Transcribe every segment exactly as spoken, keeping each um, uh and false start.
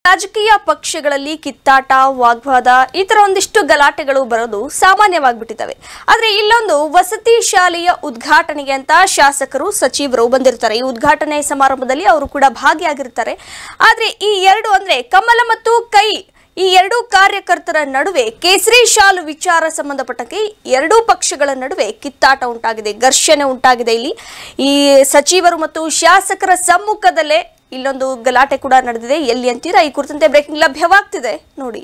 ರಾಜಕೀಯ ಪಕ್ಷಗಳಲ್ಲಿ ಕಿತ್ತಾಟ ವಾಗ್ವಾದ ಈ ತರ ಒಂದಿಷ್ಟು ಗಲಾಟೆಗಳು ಬರೋದು ಸಾಮಾನ್ಯವಾಗಿಬಿಟ್ಟಿವೆ. ಆದರೆ ಇಲ್ಲೊಂದು ವಸತಿ ಶಾಲೆಯ ಉದ್ಘಾಟನೆಗೆ ಅಂತ ಶಾಸಕರು ಸಚಿವರು ಬಂದಿರ್ತಾರೆ. ಈ ಉದ್ಘಾಟನೆ ಸಮಾರಂಭದಲ್ಲಿ ಅವರು ಕೂಡ ಭಾಗಿಯಾಗಿರ್ತಾರೆ. ಆದರೆ ಈ ಎರಡು ಅಂದ್ರೆ ಕಮಲ ಮತ್ತು ಕೈ ಈ ಎರಡು ಕಾರ್ಯಕರ್ತರ ನಡುವೆ ಕೇಸರಿ ಶಾಲು ವಿಚಾರ ಸಂಬಂಧಪಟ್ಟಂತೆ ಎರಡೂ ಪಕ್ಷಗಳ ನಡುವೆ ಕಿತ್ತಾಟ ಉಂಟಾಗಿದೆ, ಘರ್ಷಣೆ ಉಂಟಾಗಿದೆ. ಇಲ್ಲಿ ಈ ಸಚಿವರು ಮತ್ತು ಶಾಸಕರ ಸಮ್ಮುಖದಲ್ಲೇ ಇಲ್ಲೊಂದು ಗಲಾಟೆ ಕೂಡ ನಡೆದಿದೆ. ಎಲ್ಲಿ ಅಂತೀರಾ? ಈ ಕುರಿತಂತೆ ಬ್ರೇಕಿಂಗ್ ಲಭ್ಯವಾಗ್ತಿದೆ ನೋಡಿ.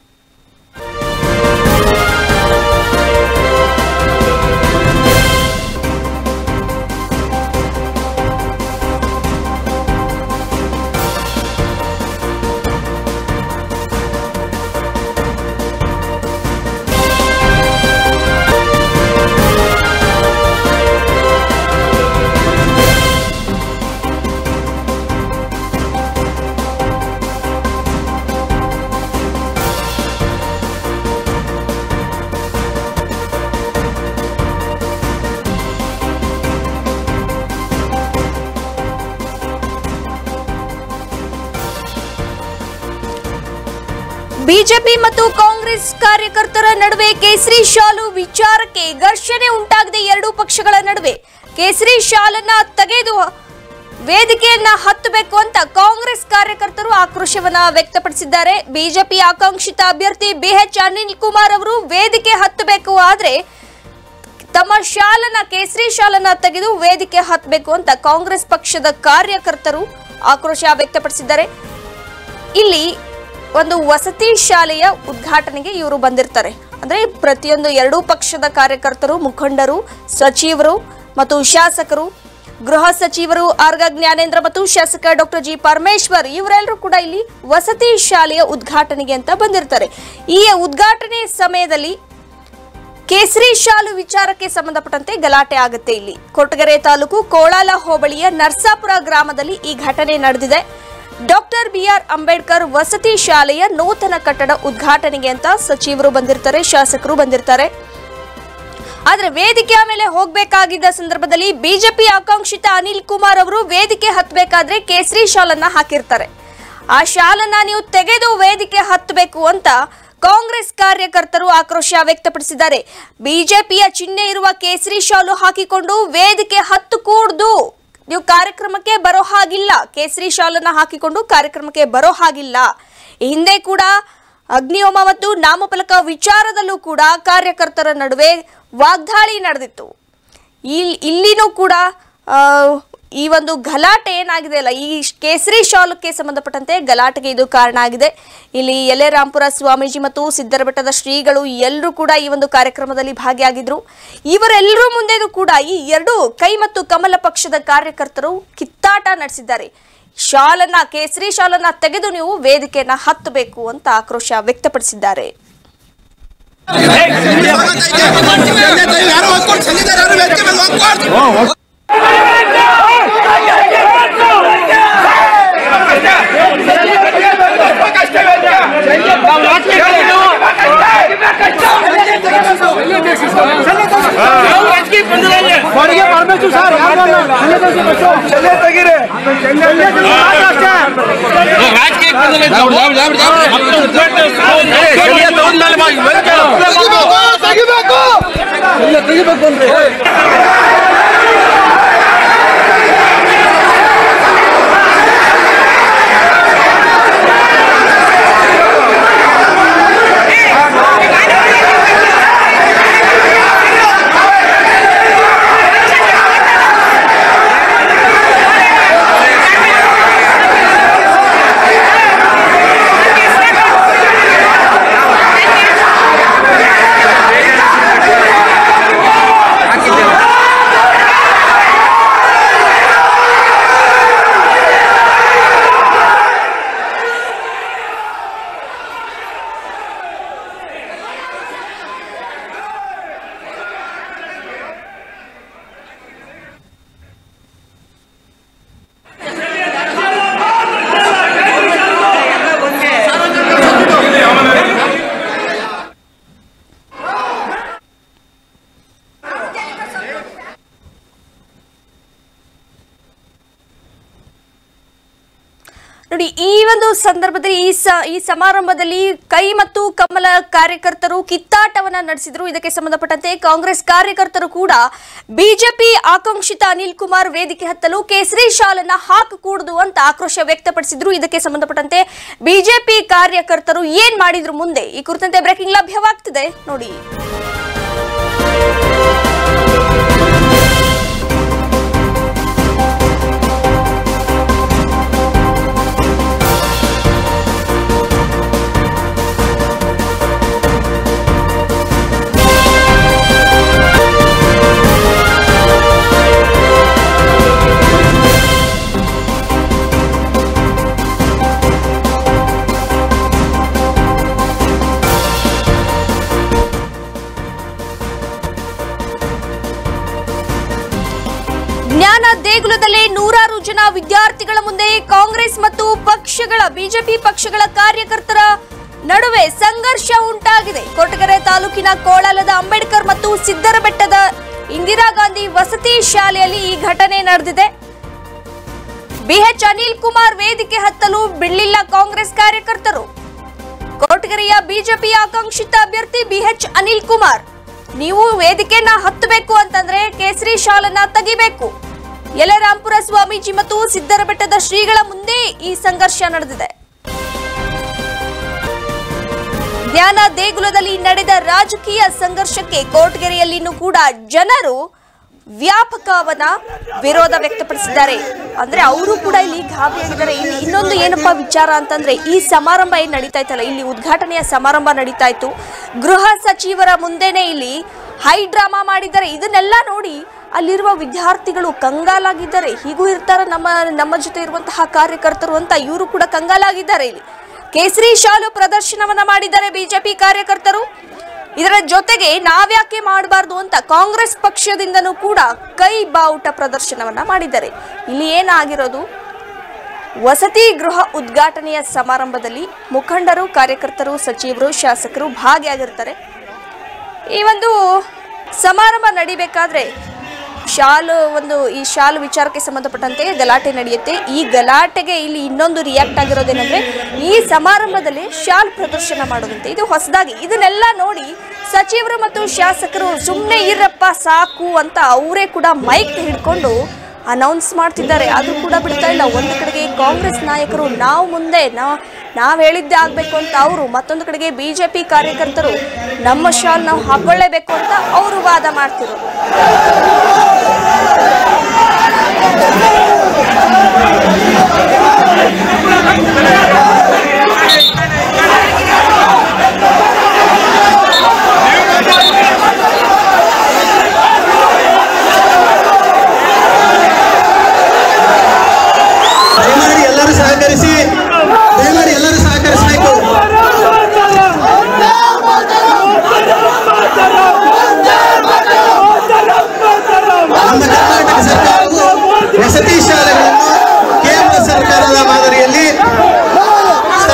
ಬಿಜೆಪಿ ಮತ್ತು ಕಾಂಗ್ರೆಸ್ ಕಾರ್ಯಕರ್ತರ ನಡುವೆ ಕೇಸರಿ ಶಾಲು ವಿಚಾರಕ್ಕೆ ಘರ್ಷಣೆ ಉಂಟಾಗಿದೆ. ಎರಡೂ ಪಕ್ಷಗಳ ನಡುವೆ ಕೇಸರಿ ಶಾಲನ್ನ ತೆಗೆದು ವೇದಿಕೆಯನ್ನ ಹತ್ತಬೇಕು ಅಂತ ಕಾಂಗ್ರೆಸ್ ಕಾರ್ಯಕರ್ತರು ಆಕ್ರೋಶವನ್ನ ವ್ಯಕ್ತಪಡಿಸಿದ್ದಾರೆ. ಬಿಜೆಪಿ ಆಕಾಂಕ್ಷಿತ ಅಭ್ಯರ್ಥಿ ಬಿಎಚ್ ಅನಿಲ್ ಕುಮಾರ್ ಅವರು ವೇದಿಕೆ ಹತ್ತಬೇಕು, ಆದ್ರೆ ತಮ್ಮ ಶಾಲನ್ನ ಕೇಸರಿ ಶಾಲನ್ನ ತೆಗೆದು ವೇದಿಕೆ ಹತ್ತಬೇಕು ಅಂತ ಕಾಂಗ್ರೆಸ್ ಪಕ್ಷದ ಕಾರ್ಯಕರ್ತರು ಆಕ್ರೋಶ ವ್ಯಕ್ತಪಡಿಸಿದ್ದಾರೆ. ಇಲ್ಲಿ ಒಂದು ವಸತಿ ಶಾಲೆಯ ಉದ್ಘಾಟನೆಗೆ ಇವರು ಬಂದಿರ್ತಾರೆ. ಅಂದ್ರೆ ಪ್ರತಿಯೊಂದು ಎರಡೂ ಪಕ್ಷದ ಕಾರ್ಯಕರ್ತರು, ಮುಖಂಡರು, ಸಚಿವರು ಮತ್ತು ಶಾಸಕರು, ಗೃಹ ಸಚಿವರು ಆರ್ ಜ್ಞಾನೇಂದ್ರ ಮತ್ತು ಶಾಸಕ ಡಾಕ್ಟರ್ ಜಿ ಪರಮೇಶ್ವರ್ ಇವರೆಲ್ಲರೂ ಕೂಡ ಇಲ್ಲಿ ವಸತಿ ಶಾಲೆಯ ಉದ್ಘಾಟನೆಗೆ ಅಂತ ಬಂದಿರ್ತಾರೆ. ಈ ಉದ್ಘಾಟನೆ ಸಮಯದಲ್ಲಿ ಕೇಸರಿ ಶಾಲು ವಿಚಾರಕ್ಕೆ ಸಂಬಂಧಪಟ್ಟಂತೆ ಗಲಾಟೆ ಆಗುತ್ತೆ. ಇಲ್ಲಿ ಕೊರಟಗೆರೆ ತಾಲೂಕು ಕೋಳಾಲ ಹೋಬಳಿಯ ನರ್ಸಾಪುರ ಗ್ರಾಮದಲ್ಲಿ ಈ ಘಟನೆ ನಡೆದಿದೆ. ಡಾಕ್ಟರ್ ಬಿಆರ್ ಅಂಬೇಡ್ಕರ್ ವಸತಿ ಶಾಲೆಯ ನೂತನ ಕಟ್ಟಡ ಉದ್ಘಾಟನೆಗೆ ಅಂತ ಸಚಿವರು ಬಂದಿರ್ತಾರೆ, ಶಾಸಕರು ಬಂದಿರ್ತಾರೆ. ಆದ್ರೆ ವೇದಿಕೆಯ ಮೇಲೆ ಹೋಗಬೇಕಾಗಿದ್ದ ಸಂದರ್ಭದಲ್ಲಿ ಬಿಜೆಪಿ ಆಕಾಂಕ್ಷಿತ ಅನಿಲ್ ಕುಮಾರ್ ಅವರು ವೇದಿಕೆ ಹತ್ತಬೇಕಾದ್ರೆ ಕೇಸರಿ ಶಾಲನ್ನ ಹಾಕಿರ್ತಾರೆ. ಆ ಶಾಲನ್ನ ನೀವು ತೆಗೆದು ವೇದಿಕೆ ಹತ್ತಬೇಕು ಅಂತ ಕಾಂಗ್ರೆಸ್ ಕಾರ್ಯಕರ್ತರು ಆಕ್ರೋಶ ವ್ಯಕ್ತಪಡಿಸಿದ್ದಾರೆ. ಬಿಜೆಪಿಯ ಚಿಹ್ನೆ ಇರುವ ಕೇಸರಿ ಶಾಲು ಹಾಕಿಕೊಂಡು ವೇದಿಕೆ ಹತ್ತು ಕೂಡ್ದು, ನೀವು ಕಾರ್ಯಕ್ರಮಕ್ಕೆ ಬರೋ ಹಾಗಿಲ್ಲ, ಕೇಸರಿ ಶಾಲನ್ನ ಹಾಕಿಕೊಂಡು ಕಾರ್ಯಕ್ರಮಕ್ಕೆ ಬರೋ ಹಾಗಿಲ್ಲ. ಹಿಂದೆ ಕೂಡ ಅಗ್ನಿಹೋಮ ಮತ್ತು ನಾಮಫಲಕ ವಿಚಾರದಲ್ಲೂ ಕೂಡ ಕಾರ್ಯಕರ್ತರ ನಡುವೆ ವಾಗ್ದಾಳಿ ನಡೆದಿತ್ತು. ಇಲ್ಲಿನೂ ಕೂಡ ಈ ಒಂದು ಗಲಾಟೆ ಏನಾಗಿದೆ ಅಲ್ಲ, ಈ ಕೇಸರಿ ಶಾಲಕ್ಕೆ ಸಂಬಂಧಪಟ್ಟಂತೆ ಗಲಾಟೆಗೆ ಇದು ಕಾರಣ ಆಗಿದೆ. ಇಲ್ಲಿ ಯಲೆರಾಂಪುರ ಸ್ವಾಮೀಜಿ ಮತ್ತು ಸಿದ್ದರಬೆಟ್ಟದ ಶ್ರೀಗಳು ಎಲ್ಲರೂ ಕೂಡ ಈ ಒಂದು ಕಾರ್ಯಕ್ರಮದಲ್ಲಿ ಭಾಗಿಯಾಗಿದ್ರು. ಇವರೆಲ್ಲರೂ ಮುಂದೆನೂ ಕೂಡ ಈ ಎರಡು ಕೈ ಮತ್ತು ಕಮಲ ಪಕ್ಷದ ಕಾರ್ಯಕರ್ತರು ಕಿತ್ತಾಟ ನಡೆಸಿದ್ದಾರೆ. ಶಾಲನ್ನ ಕೇಸರಿ ಶಾಲನ್ನ ತೆಗೆದು ನೀವು ವೇದಿಕೆಯನ್ನ ಹತ್ತಬೇಕು ಅಂತ ಆಕ್ರೋಶ ವ್ಯಕ್ತಪಡಿಸಿದ್ದಾರೆ. ಸಂದರ್ಭದಲ್ಲಿ ಈ ಈ ಸಮಾರಂಭದಲ್ಲಿ ಕೈ ಮತ್ತು ಕಮಲ ಕಾರ್ಯಕರ್ತರು ಕಿತ್ತಾಟವನ್ನ ನಡೆಸಿದ್ರು. ಇದಕ್ಕೆ ಸಂಬಂಧಪಟ್ಟಂತೆ ಕಾಂಗ್ರೆಸ್ ಕಾರ್ಯಕರ್ತರು ಕೂಡ ಬಿಜೆಪಿ ಆಕಾಂಕ್ಷಿತ ಅನಿಲ್ ಕುಮಾರ್ ವೇದಿಕೆ ಹತ್ತಲು ಕೇಸರಿ ಶಾಲನ್ನ ಹಾಕಕೂಡದು ಅಂತ ಆಕ್ರೋಶ ವ್ಯಕ್ತಪಡಿಸಿದ್ರು. ಇದಕ್ಕೆ ಸಂಬಂಧಪಟ್ಟಂತೆ ಬಿಜೆಪಿ ಕಾರ್ಯಕರ್ತರು ಏನ್ ಮಾಡಿದ್ರು ಮುಂದೆ ಈ ಕುರಿತಂತೆ ಬ್ರೇಕಿಂಗ್ ಲಭ್ಯವಾಗ್ತಿದೆ ನೋಡಿ. ಜ್ಞಾನ ದೇಗುಲದಲ್ಲಿ ನೂರಾರು ಜನ ವಿದ್ಯಾರ್ಥಿಗಳ ಮುಂದೆ ಕಾಂಗ್ರೆಸ್ ಮತ್ತು ಪಕ್ಷಗಳ ಬಿಜೆಪಿ ಪಕ್ಷಗಳ ಕಾರ್ಯಕರ್ತರ ನಡುವೆ ಸಂಘರ್ಷ ಉಂಟಾಗಿದೆ. ಕೊರಟಗೆರೆ ತಾಲೂಕಿನ ಕೋಳಲದ ಅಂಬೇಡ್ಕರ್ ಮತ್ತು ಸಿದ್ದರಬೆಟ್ಟದ ಇಂದಿರಾ ಗಾಂಧಿ ವಸತಿ ಶಾಲೆಯಲ್ಲಿ ಈ ಘಟನೆ ನಡೆದಿದೆ. ಬಿಎಚ್ ಅನಿಲ್ ಕುಮಾರ್ ವೇದಿಕೆ ಹತ್ತಲು ಬಿಡಲಿಲ್ಲ ಕಾಂಗ್ರೆಸ್ ಕಾರ್ಯಕರ್ತರು. ಕೊರಟಗೆರೆಯ ಬಿಜೆಪಿ ಆಕಾಂಕ್ಷಿತ ಅಭ್ಯರ್ಥಿ ಬಿಎಚ್ ಅನಿಲ್ ಕುಮಾರ್, ನೀವು ವೇದಿಕೆಯನ್ನ ಹತ್ತಬೇಕು ಅಂತಂದ್ರೆ ಕೇಸರಿ ಶಾಲನ್ನ ತೆಗಿಬೇಕು. ಯಲರಾಂಪುರ ಸ್ವಾಮೀಜಿ ಮತ್ತು ಸಿದ್ದರಬೆಟ್ಟದ ಶ್ರೀಗಳ ಮುಂದೆ ಈ ಸಂಘರ್ಷ ನಡೆದಿದೆ. ಜ್ಞಾನ ದೇಗುಲದಲ್ಲಿ ನಡೆದ ರಾಜಕೀಯ ಸಂಘರ್ಷಕ್ಕೆ ಕೊರಟಗೆರೆಯಲ್ಲಿನೂ ಕೂಡ ಜನರು ವ್ಯಾಪಕವನ್ನ ವಿರೋಧ ವ್ಯಕ್ತಪಡಿಸಿದ್ದಾರೆ. ಅಂದ್ರೆ ಅವರು ಕೂಡ ಇಲ್ಲಿ ಗಾಬರಿಯಾಗಿದ್ದಾರೆ. ಇಲ್ಲಿ ಇನ್ನೊಂದು ಏನಪ್ಪಾ ವಿಚಾರ ಅಂತಂದ್ರೆ ಈ ಸಮಾರಂಭ ಏನ್ ನಡೀತಾ ಇತ್ತಲ್ಲ, ಇಲ್ಲಿ ಉದ್ಘಾಟನೆಯ ಸಮಾರಂಭ ನಡೀತಾ ಇತ್ತು. ಗೃಹ ಸಚಿವರ ಮುಂದೆನೆ ಇಲ್ಲಿ ಹೈ ಡ್ರಾಮಾ ಮಾಡಿದ್ದಾರೆ. ಇದನ್ನೆಲ್ಲ ನೋಡಿ ಅಲ್ಲಿರುವ ವಿದ್ಯಾರ್ಥಿಗಳು ಕಂಗಾಲಾಗಿದ್ದಾರೆ. ಹೀಗೂ ಇರ್ತಾರ ನಮ್ಮ ನಮ್ಮ ಜೊತೆ ಇರುವಂತಹ ಕಾರ್ಯಕರ್ತರು ಅಂತ ಇವರು ಕೂಡ ಕಂಗಾಲಾಗಿದ್ದಾರೆ. ಇಲ್ಲಿ ಕೇಸರಿ ಶಾಲು ಪ್ರದರ್ಶನವನ್ನ ಮಾಡಿದ್ದಾರೆ ಬಿಜೆಪಿ ಕಾರ್ಯಕರ್ತರು. ಇದರ ಜೊತೆಗೆ ನಾವ್ಯಾಕೆ ಮಾಡಬಾರ್ದು ಅಂತ ಕಾಂಗ್ರೆಸ್ ಪಕ್ಷದಿಂದನೂ ಕೂಡ ಕೈ ಬಾವುಟ ಪ್ರದರ್ಶನವನ್ನ ಮಾಡಿದ್ದಾರೆ. ಇಲ್ಲಿ ಏನಾಗಿರೋದು, ವಸತಿ ಗೃಹ ಉದ್ಘಾಟನೆಯ ಸಮಾರಂಭದಲ್ಲಿ ಮುಖಂಡರು, ಕಾರ್ಯಕರ್ತರು, ಸಚಿವರು, ಶಾಸಕರು ಭಾಗಿಯಾಗಿರ್ತಾರೆ. ಈ ಒಂದು ಸಮಾರಂಭ ನಡಿಬೇಕಾದ್ರೆ ಶಾಲು ಒಂದು ಈ ಶಾಲು ವಿಚಾರಕ್ಕೆ ಸಂಬಂಧಪಟ್ಟಂತೆ ಗಲಾಟೆ ನಡೆಯುತ್ತೆ. ಈ ಗಲಾಟೆಗೆ ಇಲ್ಲಿ ಇನ್ನೊಂದು ರಿಯಾಕ್ಟ್ ಆಗಿರೋದೇನೆಂದ್ರೆ ಈ ಸಮಾರಂಭದಲ್ಲಿ ಶಾಲ್ ಪ್ರದರ್ಶನ ಮಾಡೋದಂತೆ. ಇದು ಹೊಸದಾಗಿ. ಇದನ್ನೆಲ್ಲ ನೋಡಿ ಸಚಿವರು ಮತ್ತು ಶಾಸಕರು ಸುಮ್ಮನೆ ಇರಪ್ಪ ಸಾಕು ಅಂತ ಅವರೇ ಕೂಡ ಮೈಕ್ ಹಿಡ್ಕೊಂಡು ಅನೌನ್ಸ್ ಮಾಡ್ತಿದ್ದಾರೆ. ಅದು ಕೂಡ ಬಿಡ್ತಾ ಇಲ್ಲ. ಒಂದು ಕಡೆಗೆ ಕಾಂಗ್ರೆಸ್ ನಾಯಕರು ನಾವು ಮುಂದೆ ನಾವು ನಾವು ಹೇಳಿದ್ದೆ ಆಗ್ಬೇಕು ಅಂತ ಅವರು, ಮತ್ತೊಂದು ಕಡೆಗೆ ಬಿಜೆಪಿ ಕಾರ್ಯಕರ್ತರು ನಮ್ಮ ಶಾಲ್ ನಾವು ಹಾಕೊಳ್ಳೇಬೇಕು ಅಂತ ಅವರು ವಾದ ಮಾಡ್ತಿರೋದು. ಎಲ್ಲರೂ ಸಹಕರಿಸಿ, ದಯಮಾಡಿ ಎಲ್ಲರೂ ಸಹಕರಿಸಬೇಕು. ನಮ್ಮ ಕರ್ನಾಟಕ ಸರ್ಕಾರವು ವಸತಿ ಶಾಲೆಗಳನ್ನು ಕೇಂದ್ರ ಸರ್ಕಾರದ ಮಾದರಿಯಲ್ಲಿ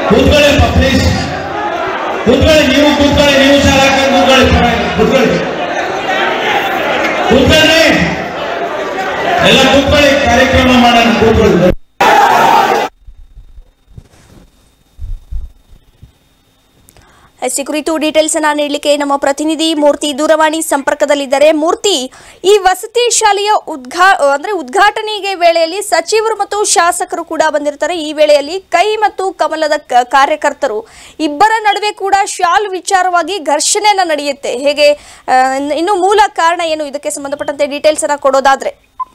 ಕೂತ್ಕೊಳ್ಳಿ ಪ್ಲೀಸ್, ಕೂತ್ಕೊಳ್ಳಿ. ನೀವು ಕೂತ್ಕೊಳ್ಳಿ, ನೀವು ಶಾಲಾ ಕೂತ್ಕೊಳ್ಳಿ, ಕೂತ್ಕೊಳ್ಳಿ, ಕೂತ್ಕೊಳ್ಳಿ, ಎಲ್ಲ ಕೂತ್ಕೊಳ್ಳಿ, ಕಾರ್ಯಕ್ರಮ ಮಾಡೋಣ, ಕೂತ್ಕೊಳ್ಳಿ. ಈ ಕುರಿತು ಡೀಟೇಲ್ಸ್ ಅನ್ನ ನೀಡಲಿಕ್ಕೆ ನಮ್ಮ ಪ್ರತಿನಿಧಿ ಮೂರ್ತಿ ದೂರವಾಣಿ ಸಂಪರ್ಕದಲ್ಲಿದ್ದಾರೆ. ಮೂರ್ತಿ, ಈ ವಸತಿ ಶಾಲೆಯ ಉದ್ಘಾ ಅಂದ್ರೆ ಉದ್ಘಾಟನೆಗೆ ವೇಳೆಯಲ್ಲಿ ಸಚಿವರು ಮತ್ತು ಶಾಸಕರು ಕೂಡ ಬಂದಿರ್ತಾರೆ. ಈ ವೇಳೆಯಲ್ಲಿ ಕೈ ಮತ್ತು ಕಮಲದ ಕಾರ್ಯಕರ್ತರು ಇಬ್ಬರ ನಡುವೆ ಕೂಡ ಶಾಲ್ ವಿಚಾರವಾಗಿ ಘರ್ಷಣೆಯನ್ನ ನಡೆಯುತ್ತೆ. ಹೇಗೆ, ಇನ್ನು ಮೂಲ ಕಾರಣ ಏನು? ಇದಕ್ಕೆ ಸಂಬಂಧಪಟ್ಟಂತೆ ಡೀಟೇಲ್ಸ್ ಅನ್ನ ಕೊಡೋದಾದ್ರೆ.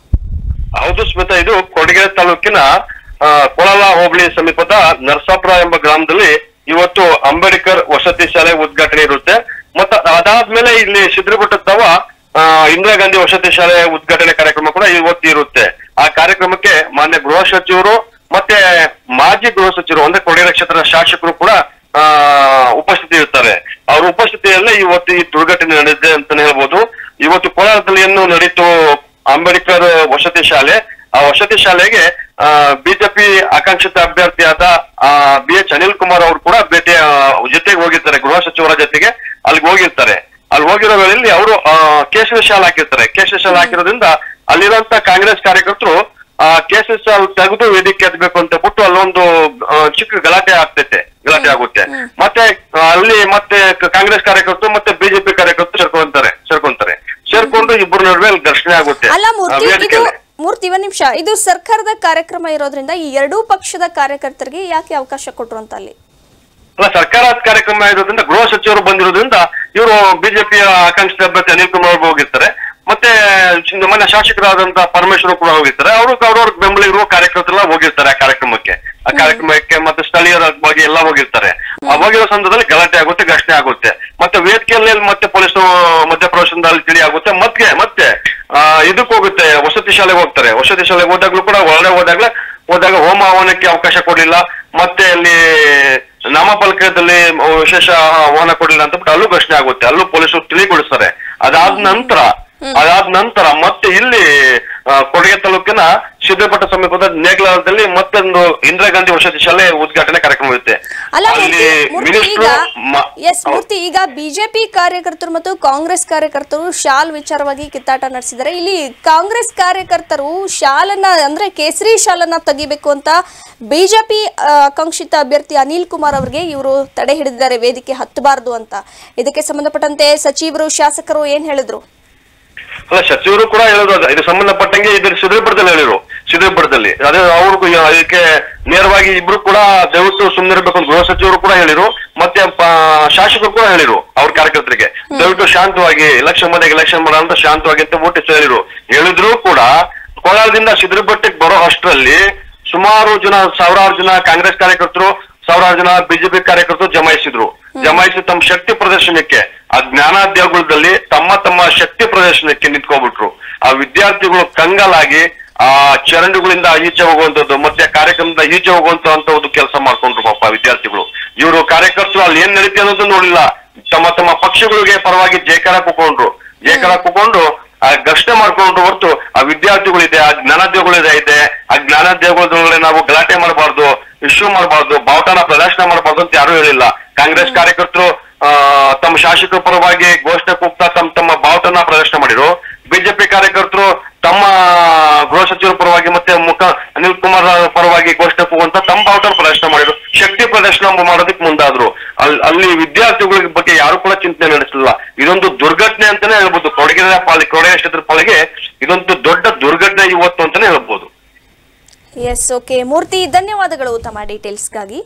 ಹೌದು ಸ್ಮಿತಾ, ಇದು ಕೊಡಗೆರೆ ತಾಲೂಕಿನ ಕೊಳಲ ಹೋಬಳಿ ಸಮೀಪದ ನರಸಾಪುರ ಎಂಬ ಗ್ರಾಮದಲ್ಲಿ ಇವತ್ತು ಅಂಬೇಡ್ಕರ್ ವಸತಿ ಶಾಲೆ ಉದ್ಘಾಟನೆ ಇರುತ್ತೆ. ಮತ್ತೆ ಅದಾದ್ಮೇಲೆ ಇಲ್ಲಿ ಸಿದ್ರಗುಟ್ಟತ್ತವ ಇಂದಿರಾ ಗಾಂಧಿ ವಸತಿ ಶಾಲೆ ಉದ್ಘಾಟನೆ ಕಾರ್ಯಕ್ರಮ ಕೂಡ ಇವತ್ತು ಇರುತ್ತೆ. ಆ ಕಾರ್ಯಕ್ರಮಕ್ಕೆ ಮಾನ್ಯ ಗೃಹ ಸಚಿವರು ಮತ್ತೆ ಮಾಜಿ ಗೃಹ ಸಚಿವರು ಅಂದ್ರೆ ಕೊಡಗೆರೆ ಕ್ಷೇತ್ರದ ಶಾಸಕರು ಕೂಡ ಆ ಉಪಸ್ಥಿತಿ ಇರ್ತಾರೆ. ಅವ್ರ ಉಪಸ್ಥಿತಿಯಲ್ಲೇ ಇವತ್ತು ಈ ದುರ್ಘಟನೆ ನಡೆದಿದೆ ಅಂತಾನೆ ಹೇಳ್ಬೋದು. ಇವತ್ತು ಕೋಲಾರದಲ್ಲಿ ಏನು ನಡೀತು ಅಂಬೇಡ್ಕರ್ ವಸತಿ ಶಾಲೆ, ಆ ವಸತಿ ಶಾಲೆಗೆ ಆ ಬಿಜೆಪಿ ಆಕಾಂಕ್ಷಿತ ಅಭ್ಯರ್ಥಿಯಾದ ಆ ಬಿ ಎಚ್ ಅನಿಲ್ ಕುಮಾರ್ ಅವರು ಕೂಡ ಭೇಟಿಯ ಜೊತೆಗೆ ಹೋಗಿರ್ತಾರೆ, ಗೃಹ ಸಚಿವರ ಜೊತೆಗೆ ಅಲ್ಲಿಗೆ ಹೋಗಿರ್ತಾರೆ. ಅಲ್ಲಿ ಹೋಗಿರೋ ವೇಳೆಯಲ್ಲಿ ಅವರು ಕೇಸರಿ ಶಾಲೆ ಹಾಕಿರ್ತಾರೆ. ಕೇಸರಿ ಶಾಲೆ ಹಾಕಿರೋದ್ರಿಂದ ಅಲ್ಲಿರುವಂತ ಕಾಂಗ್ರೆಸ್ ಕಾರ್ಯಕರ್ತರು ಆ ಕೇಸರಿ ಶಾಲೆ ತೆಗೆದು ವೇದಿಕೆ ಎತ್ತಬೇಕು ಅಂತ ಬಿಟ್ಟು ಅಲ್ಲೊಂದು ಚಿಕ್ಕ ಗಲಾಟೆ ಆಗ್ತೈತೆ, ಗಲಾಟೆ ಆಗುತ್ತೆ. ಮತ್ತೆ ಅಲ್ಲಿ ಮತ್ತೆ ಕಾಂಗ್ರೆಸ್ ಕಾರ್ಯಕರ್ತರು ಮತ್ತೆ ಬಿಜೆಪಿ ಕಾರ್ಯಕರ್ತರು ಸೇರ್ಕೊಂತಾರೆ ಸೇರ್ಕೊಂತಾರೆ ಸೇರ್ಕೊಂಡು ಇಬ್ಬರು ನಡುವೆ ಘರ್ಷಣೆ ಆಗುತ್ತೆ. ಮೂರ್ತಿ, ಒಂದ್ ನಿಮಿಷ, ಇದು ಸರ್ಕಾರದ ಕಾರ್ಯಕ್ರಮ ಇರೋದ್ರಿಂದ ಈ ಎರಡೂ ಪಕ್ಷದ ಕಾರ್ಯಕರ್ತರಿಗೆ ಯಾಕೆ ಅವಕಾಶ ಕೊಟ್ರು ಅಂತ ಅಲ್ಲಿ? ಅಲ್ಲ, ಸರ್ಕಾರದ ಕಾರ್ಯಕ್ರಮ ಇರೋದ್ರಿಂದ ಗೃಹ ಸಚಿವರು ಬಂದಿರೋದ್ರಿಂದ ಇವರು ಬಿಜೆಪಿಯ ಆಕಾಂಕ್ಷಿತ ಅಭ್ಯರ್ಥಿ ಅನಿಲ್ ಕುಮಾರ್ ಹೋಗಿರ್ತಾರೆ. ಮತ್ತೆ ಮನೆ ಶಾಸಕರಾದಂತ ಪರಮೇಶ್ವರ್ ಕೂಡ ಹೋಗಿರ್ತಾರೆ. ಅವರು ಅವ್ರವ್ರ ಬೆಂಬಲಿಗರು ಕಾರ್ಯಕರ್ತರೆಲ್ಲ ಹೋಗಿರ್ತಾರೆ ಆ ಕಾರ್ಯಕ್ರಮಕ್ಕೆ ಆ ಕಾರ್ಯಕ್ರಮಕ್ಕೆ ಮತ್ತೆ ಸ್ಥಳೀಯರ ಬಗ್ಗೆ ಎಲ್ಲ ಹೋಗಿರ್ತಾರೆ. ಹೋಗಿರೋ ಸಂದರ್ಭದಲ್ಲಿ ಗಲಾಟೆ ಆಗುತ್ತೆ, ಘರ್ಷಣೆ ಆಗುತ್ತೆ. ಮತ್ತೆ ವೇದಿಕೆಯಲ್ಲಿ ಮತ್ತೆ ಪೊಲೀಸರು ಮಧ್ಯಪ್ರವೇಶದಲ್ಲಿ ತಿಳಿ ಆಗುತ್ತೆ. ಮತ್ತೆ ಮತ್ತೆ ಆ ಇದಕ್ಕೆ ಹೋಗುತ್ತೆ, ವಸತಿ ಶಾಲೆಗೆ ಹೋಗ್ತಾರೆ. ವಸತಿ ಶಾಲೆಗೆ ಹೋದಾಗ್ಲೂ ಕೂಡ ಒಳಗಡೆ ಹೋದಾಗ್ಲೇ ಹೋದಾಗ ಹೋಮ ಹವನಕ್ಕೆ ಅವಕಾಶ ಕೊಡ್ಲಿಲ್ಲ. ಮತ್ತೆ ಅಲ್ಲಿ ನಾಮಫಲಕದಲ್ಲಿ ವಿಶೇಷ ಆಹ್ವಾನ ಕೊಡ್ಲಿಲ್ಲ ಅಂತ ಬಿಟ್ಟು ಅಲ್ಲೂ ಘರ್ಷಣೆ ಆಗುತ್ತೆ. ಅಲ್ಲೂ ಪೊಲೀಸರು ತಿಳಿಗೊಳಿಸ್ತಾರೆ. ಅದಾದ ನಂತರ ಅದಾದ ನಂತರ ಮತ್ತೆ ಇಲ್ಲಿ ಕೊಡಗೆ ತಾಲೂಕಿನ ಸಿದ್ದಪಟ್ಟ ಸಮೀಪದ ನೇಗ್ಲಾದಲ್ಲಿ ಮತ್ತೊಂದು ಇಂದಿರಾ ಗಾಂಧಿ ವಸತಿ ಶಾಲೆ ಉದ್ಘಾಟನೆ ಕಾರ್ಯಕ್ರಮ ಇರುತ್ತೆ. ಮೂರ್ತಿ, ಈಗ ಬಿಜೆಪಿ ಕಾರ್ಯಕರ್ತರು ಮತ್ತು ಕಾಂಗ್ರೆಸ್ ಕಾರ್ಯಕರ್ತರು ಶಾಲ್ ವಿಚಾರವಾಗಿ ಕಿತ್ತಾಟ ನಡೆಸಿದ್ದಾರೆ. ಇಲ್ಲಿ ಕಾಂಗ್ರೆಸ್ ಕಾರ್ಯಕರ್ತರು ಶಾಲನ್ನ ಅಂದ್ರೆ ಕೇಸರಿ ಶಾಲನ್ನ ತೆಗಿಬೇಕು ಅಂತ ಬಿಜೆಪಿ ಆಕಾಂಕ್ಷಿತ ಅಭ್ಯರ್ಥಿ ಅನಿಲ್ ಕುಮಾರ್ ಅವರಿಗೆ ಇವರು ತಡೆ ಹಿಡಿದಿದ್ದಾರೆ, ವೇದಿಕೆ ಹತ್ತಬಾರದು ಅಂತ. ಇದಕ್ಕೆ ಸಂಬಂಧಪಟ್ಟಂತೆ ಸಚಿವರು ಶಾಸಕರು ಏನ್ ಹೇಳಿದ್ರು? ಅಲ್ಲ, ಸಚಿವರು ಕೂಡ ಹೇಳೋದು ಇದು ಸಂಬಂಧಪಟ್ಟಂಗೆ ಇದ್ರ ಸಿದ್ರಪುರದಲ್ಲಿ ಹೇಳಿರು ಸಿದ್ರಪುರದಲ್ಲಿ ಅದೇ ಅವ್ರಿಗೂ ಇದಕ್ಕೆ ನೇರವಾಗಿ ಇಬ್ರು ಕೂಡ ದಯವಿಟ್ಟು ಸುಮ್ಮನಿರ್ಬೇಕು ಅಂತ ಗೃಹ ಸಚಿವರು ಕೂಡ ಹೇಳಿರು. ಮತ್ತೆ ಶಾಸಕರು ಕೂಡ ಹೇಳಿರು ಅವ್ರ ಕಾರ್ಯಕರ್ತರಿಗೆ ದಯವಿಟ್ಟು ಶಾಂತವಾಗಿ ಎಲೆಕ್ಷನ್ ಮನೆಗೆ ಎಲೆಕ್ಷನ್ ಮಾಡ ಅಂತ ಶಾಂತವಾಗಿ ಅಂತ ಓಟಿಸ್ ಹೇಳಿರು. ಹೇಳಿದ್ರು ಕೂಡ ಕೋಲಾರದಿಂದ ಸಿದ್ರಪಟ್ಟಕ್ಕೆ ಬರೋ ಅಷ್ಟರಲ್ಲಿ ಸುಮಾರು ಜನ ಸಾವಿರಾರು ಜನ ಕಾಂಗ್ರೆಸ್ ಕಾರ್ಯಕರ್ತರು ಸಾವಿರಾರು ಜನ ಬಿಜೆಪಿ ಕಾರ್ಯಕರ್ತರು ಜಮಾಯಿಸಿದ್ರು. ಜಮಾಯಿಸಿ ತಮ್ಮ ಶಕ್ತಿ ಪ್ರದರ್ಶನಕ್ಕೆ ಆ ಜ್ಞಾನಾದ್ಯಗುಳದಲ್ಲಿ ತಮ್ಮ ತಮ್ಮ ಶಕ್ತಿ ಪ್ರದರ್ಶನಕ್ಕೆ ನಿಂತ್ಕೊಬಿಟ್ರು. ಆ ವಿದ್ಯಾರ್ಥಿಗಳು ಕಂಗಾಲಾಗಿ ಆ ಚರಂಡಿಗಳಿಂದ ಈಚೆ ಹೋಗುವಂತದ್ದು ಮತ್ತೆ ಕಾರ್ಯಕ್ರಮದ ಈಚೆ ಹೋಗುವಂತ ಒಂದು ಕೆಲಸ ಮಾಡ್ಕೊಂಡ್ರು ಪಾಪ ವಿದ್ಯಾರ್ಥಿಗಳು. ಇವರು ಕಾರ್ಯಕರ್ತರು ಅಲ್ಲಿ ಏನ್ ನಡೀತಿ ಅನ್ನೋದು ನೋಡಿಲ್ಲ. ತಮ್ಮ ತಮ್ಮ ಪಕ್ಷಗಳಿಗೆ ಪರವಾಗಿ ಜಯಕಾರ ಕುಕೊಂಡ್ರು ಜಯಕಾರ ಕುಕೊಂಡು ಆ ಘರ್ಷಣೆ ಮಾಡ್ಕೊಂಡ್ರು ಹೊರತು ಆ ವಿದ್ಯಾರ್ಥಿಗಳಿದೆ, ಆ ಜ್ಞಾನಾದ್ಯಗಳಿದೆ ಇದೆ ಆ ಜ್ಞಾನಾದ್ಯಗಳೊಳಗಡೆ ನಾವು ಗಲಾಟೆ ಮಾಡಬಾರ್ದು, ಇಶ್ಯೂ ಮಾಡಬಾರ್ದು, ಬಾವುಟನ ಪ್ರದರ್ಶನ ಮಾಡಬಾರ್ದು ಅಂತ ಯಾರು ಹೇಳಿಲ್ಲ. ಕಾಂಗ್ರೆಸ್ ಕಾರ್ಯಕರ್ತರು ಆ ತಮ್ಮ ಶಾಸಕರ ಪರವಾಗಿ ಘೋಷಣೆ ಕೂಗ್ತಾ ತಮ್ಮ ತಮ್ಮ ಬಾವುಟನ ಪ್ರದರ್ಶನ ಮಾಡಿರು. ಬಿಜೆಪಿ ಕಾರ್ಯಕರ್ತರು ತಮ್ಮ ಗೃಹ ಸಚಿವರ ಪರವಾಗಿ ಮತ್ತೆ ಮುಖ ಅನಿಲ್ ಕುಮಾರ್ ಪರವಾಗಿ ಘೋಷಣೆ ಕೂಗುವಂತ ತಮ್ಮ ಬಾವುಟನ ಪ್ರದರ್ಶನ ಮಾಡಿದ್ರು. ಶಕ್ತಿ ಪ್ರದರ್ಶನ ಮಾಡೋದಕ್ಕೆ ಮುಂದಾದ್ರು. ಅಲ್ಲಿ ಅಲ್ಲಿ ವಿದ್ಯಾರ್ಥಿಗಳ ಬಗ್ಗೆ ಯಾರು ಕೂಡ ಚಿಂತನೆ ನಡೆಸಲಿಲ್ಲ. ಇದೊಂದು ದುರ್ಘಟನೆ ಅಂತಾನೆ ಹೇಳ್ಬೋದು. ಕೊಡಗಿನ ಪಾಲಿ ಕೊಡಗಿನ ಕ್ಷೇತ್ರದ ಪಾಲಿಗೆ ಇದೊಂದು ದೊಡ್ಡ ದುರ್ಘಟನೆ ಇವತ್ತು ಅಂತಾನೆ ಹೇಳ್ಬೋದು. ಎಸ್, ಓಕೆ ಮೂರ್ತಿ, ಧನ್ಯವಾದಗಳು ತಮ್ಮ ಡೀಟೇಲ್ಸ್ಗಾಗಿ.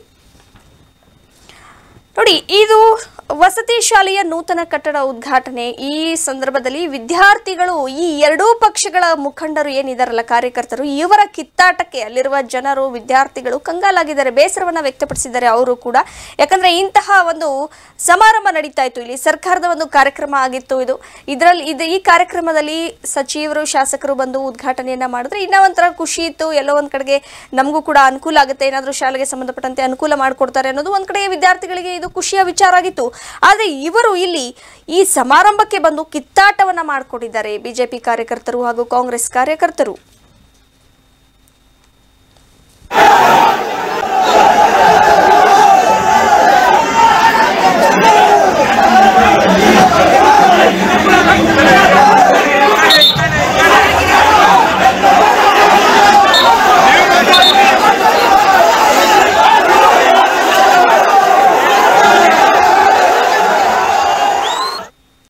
ನೋಡಿ, ಇದು ವಸತಿ ಶಾಲೆಯ ನೂತನ ಕಟ್ಟಡ ಉದ್ಘಾಟನೆ. ಈ ಸಂದರ್ಭದಲ್ಲಿ ವಿದ್ಯಾರ್ಥಿಗಳು, ಈ ಎರಡೂ ಪಕ್ಷಗಳ ಮುಖಂಡರು ಏನಿದಾರಲ್ಲ ಕಾರ್ಯಕರ್ತರು, ಇವರ ಕಿತ್ತಾಟಕ್ಕೆ ಅಲ್ಲಿರುವ ಜನರು ವಿದ್ಯಾರ್ಥಿಗಳು ಕಂಗಾಲಾಗಿದ್ದಾರೆ, ಬೇಸರವನ್ನ ವ್ಯಕ್ತಪಡಿಸಿದ್ದಾರೆ ಅವರು ಕೂಡ. ಯಾಕಂದ್ರೆ ಇಂತಹ ಒಂದು ಸಮಾರಂಭ ನಡೀತಾ ಇತ್ತು, ಇಲ್ಲಿ ಸರ್ಕಾರದ ಒಂದು ಕಾರ್ಯಕ್ರಮ ಆಗಿತ್ತು. ಇದು ಇದರಲ್ಲಿ ಇದು ಈ ಕಾರ್ಯಕ್ರಮದಲ್ಲಿ ಸಚಿವರು ಶಾಸಕರು ಬಂದು ಉದ್ಘಾಟನೆಯನ್ನ ಮಾಡಿದ್ರೆ ಇನ್ನೂ ಒಂಥರ ಖುಷಿ ಇತ್ತು. ಎಲ್ಲೋ ಒಂದ್ ಕಡೆಗೆ ನಮಗೂ ಕೂಡ ಅನುಕೂಲ ಆಗುತ್ತೆ, ಏನಾದರೂ ಶಾಲೆಗೆ ಸಂಬಂಧಪಟ್ಟಂತೆ ಅನುಕೂಲ ಮಾಡಿಕೊಡ್ತಾರೆ ಅನ್ನೋದು ಒಂದ್ ಕಡೆ ವಿದ್ಯಾರ್ಥಿಗಳಿಗೆ ಇದು ಖುಷಿಯ ವಿಚಾರ ಆಗಿತ್ತು. ಆದರೆ ಇವರು ಇಲ್ಲಿ ಈ ಸಮಾರಂಭಕ್ಕೆ ಬಂದು ಕಿತ್ತಾಟವನ್ನ ಮಾಡಿಕೊಂಡಿದ್ದಾರೆ ಬಿಜೆಪಿ ಕಾರ್ಯಕರ್ತರು ಹಾಗೂ ಕಾಂಗ್ರೆಸ್ ಕಾರ್ಯಕರ್ತರು.